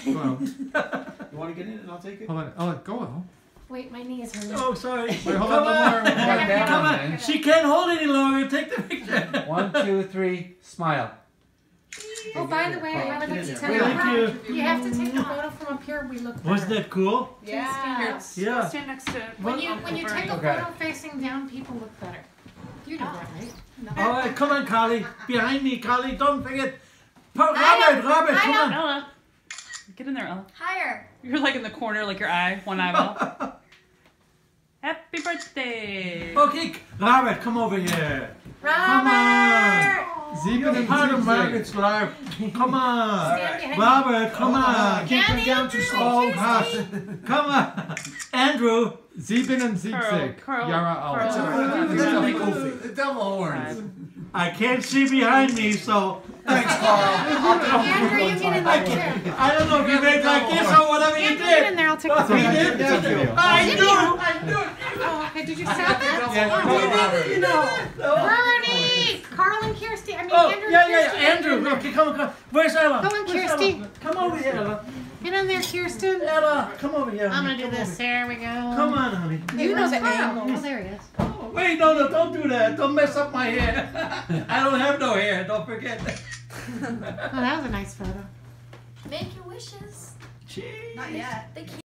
Go on. You want to get in and I'll take it? Hold on. Oh, go on. Wait, my knee is hurting. Oh, sorry. Wait, hold Come on. on. Come on. Then. She can't hold any longer. Take the picture. 1, 2, 3, smile. Oh, by the way, I would like to tell you, Thank you. you have to take a photo from up here. We look better. Wasn't that cool? Yeah. Yeah. Stand next to. When you take a Okay. photo facing down, people look better. You know that, right? All right, come on, Carly. Behind me, Carly. Don't forget. Robert, I come on. Ella, get in there, Ella. Higher. You're like in the corner, like your eye, one eyeball. Happy birthday! Okay, Robert, come over here. Come on. Robert! Sieben und Part of 70. Margaret's life. Come on. Stand behind Robert, come on. Can't come down too slow. Oh, gosh. Come on. Andrew. 77 Carl, Jahre alt. Carl. Double horns. I can't see behind me, so Thanks, Carl. Andrew, you get in there too. I don't know if you made like this or whatever you Andrew, get in did. there. I'll take a So He photo. that's did? the video. I knew it. I knew it. Oh, okay. Did you stop it? Yeah, You know. Bernie! Carl and Kirsty. I mean, Oh, Andrew yeah, and yeah, Kirsty. Andrew. Okay, come on. Where's Ella? Come on, Where's Kirsty. Ella? Come over here, Ella. Get in there, Kirsten. Ella, come over here. I'm honey. gonna do Come this. over. There we go. Come on, honey. You know the angle. Oh, there he is. Oh, wait, no, don't do that. Don't mess up my hair. I don't have no hair. Don't forget. Oh, that was a nice photo. Make your wishes. Jeez. Not yet. They can't.